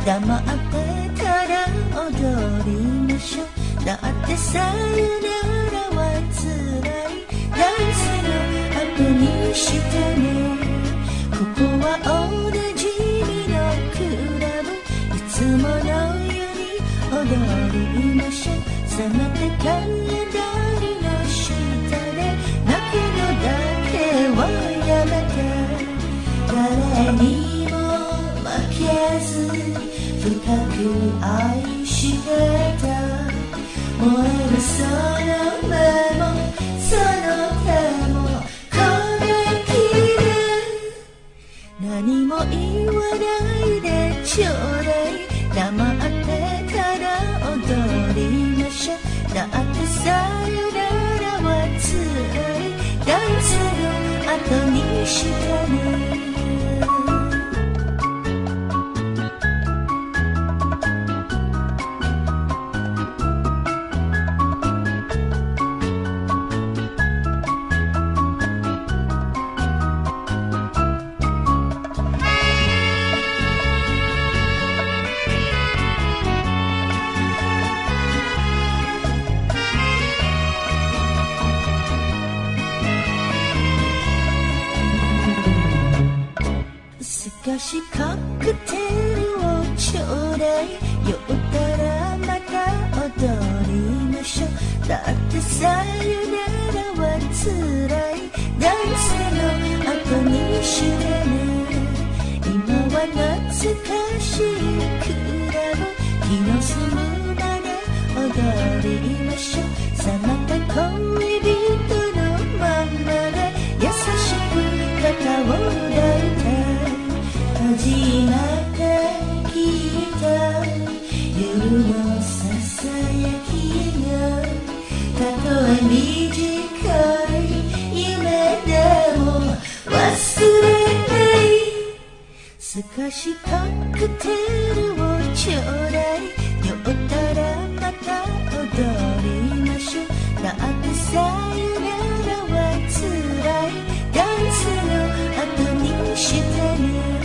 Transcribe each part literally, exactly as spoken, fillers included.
黙ってたら踊りましょう。だってさよならはつらい。ダンスの後にしてね。ここはおなじみのクラブ。いつものように踊りましょう。せめてカレンダーの下で泣くのだけはやめて。誰にも負けず深く愛してた。燃えるその目もその手もこれきり。何も言わないでちょうだい。黙ってたら踊りましょう。だってさよならはつらい。ダンスの後にしてね。少しカクテルをちょうだい。酔ったらまた踊りましょう。だってさよならはつらい。ダンスの後にしてね。今は懐かしいクラブ。気の済むまで踊りましょう。さまた恋人のままで優しく肩を抱いて。初めて聞いた夜のささやきが、たとえ短い夢でも忘れない。少しカクテルをちょうだい。酔ったらまた踊りましょう。だってさよならはつらい。ダンスの後にしてね。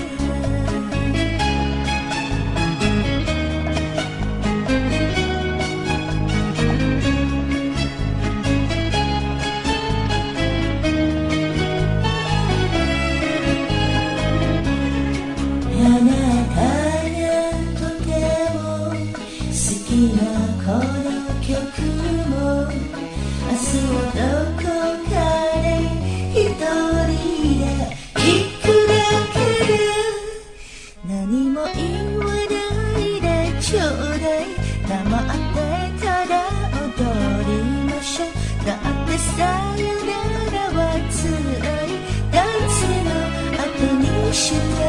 あなたがとても好きなこの曲も、明日はどこかで一人で聴くだけで。何も言わないでちょうだい。黙ってただ踊りましょう。だってさよならはつらい。ダンスの後にして